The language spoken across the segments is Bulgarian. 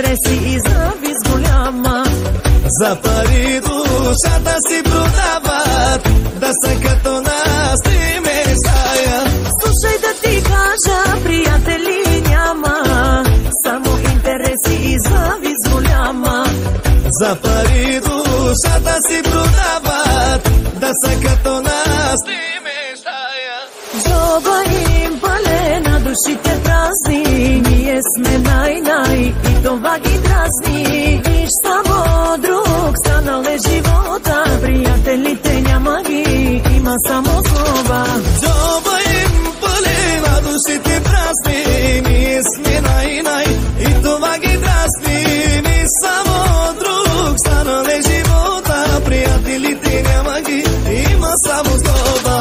интереси и завист голяма. За пари душата си продават, да са като нас ти мечтаят. Слушай да ти кажа, приятели няма, само интереси и завист голяма. За пари душата си продават, да са като нас ти мечтаят. Джоба им палена, душите празни, ние сме най-най и това ги дразни. Виж само друг, станал е живота, приятелите няма ги, има само злоба. Джоба им палена, душите празни, ние сме най-най и това ги дразни. Виж само друг, станал е живота, приятелите няма ги, има само злоба.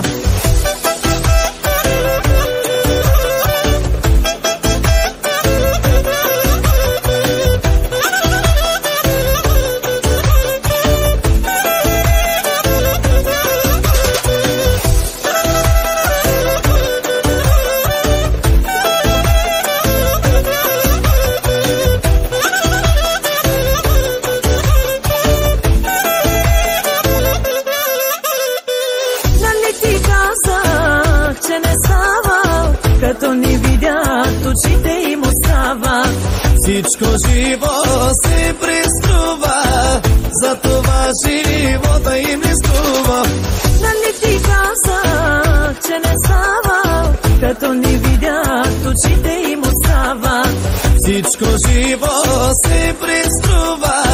Че не става, като ни видят, очите им остава. Всичко живо се преструва, затова живота им не струва. Нали ти казах, че не става, като ни видят, очите им остава. Всичко живо се преструва,